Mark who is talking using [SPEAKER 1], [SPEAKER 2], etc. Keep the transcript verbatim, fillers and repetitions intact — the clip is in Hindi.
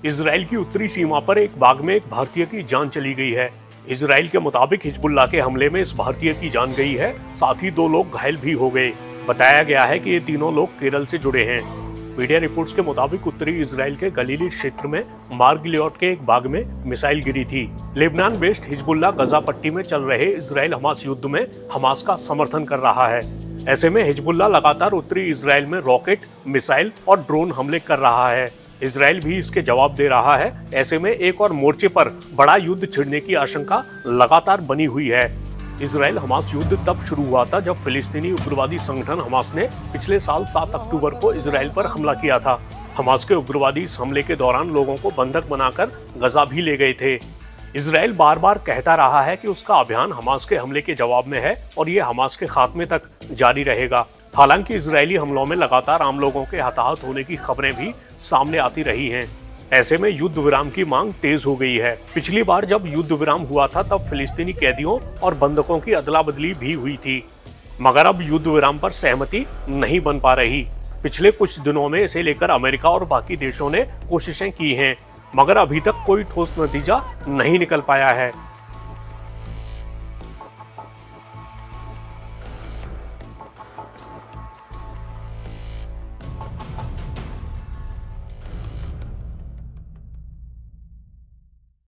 [SPEAKER 1] इजराइल की उत्तरी सीमा पर एक बाग में एक भारतीय की जान चली गई है। इजराइल के मुताबिक हिजबुल्लाह के हमले में इस भारतीय की जान गई है, साथ ही दो लोग घायल भी हो गए। बताया गया है कि ये तीनों लोग केरल से जुड़े हैं। मीडिया रिपोर्ट्स के मुताबिक उत्तरी इजराइल के गलीली क्षेत्र में मार गिलियोड के एक बाग में मिसाइल गिरी थी। लेबनान बेस्ड हिजबुल्लाह गजा पट्टी में चल रहे इजराइल हमास युद्ध में हमास का समर्थन कर रहा है। ऐसे में हिजबुल्लाह लगातार उत्तरी इजराइल में रॉकेट, मिसाइल और ड्रोन हमले कर रहा है। इजराइल भी इसके जवाब दे रहा है। ऐसे में एक और मोर्चे पर बड़ा युद्ध छिड़ने की आशंका लगातार बनी हुई है। इजराइल हमास युद्ध तब शुरू हुआ था जब फिलिस्तीनी उग्रवादी संगठन हमास ने पिछले साल सात अक्टूबर को इजराइल पर हमला किया था। हमास के उग्रवादी इस हमले के दौरान लोगों को बंधक बनाकर गजा भी ले गए थे। इजराइल बार बार कहता रहा है कि उसका अभियान हमास के हमले के जवाब में है और ये हमास के खात्मे तक जारी रहेगा। हालांकि इजरायली हमलों में लगातार आम लोगों के हताहत होने की खबरें भी सामने आती रही हैं। ऐसे में युद्ध विराम की मांग तेज हो गई है। पिछली बार जब युद्ध विराम हुआ था तब फिलिस्तीनी कैदियों और बंधकों की अदला बदली भी हुई थी, मगर अब युद्ध विराम पर सहमति नहीं बन पा रही। पिछले कुछ दिनों में इसे लेकर अमेरिका और बाकी देशों ने कोशिशें की हैं, मगर अभी तक कोई ठोस नतीजा नहीं निकल पाया है।